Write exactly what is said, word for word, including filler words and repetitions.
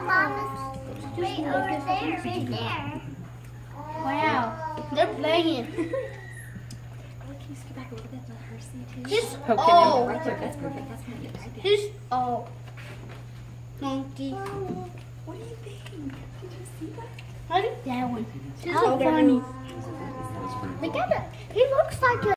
Mama's right over there, right there. Wow, they're playing. Can you scoot back a little bit? Let her see too. He's Poking oh, Right there. That's perfect. That's perfect. Right there. he's oh, monkey. What do you think? Did you see that? I like that one. He's Oh, so there it funny. is. Look at it. He looks like a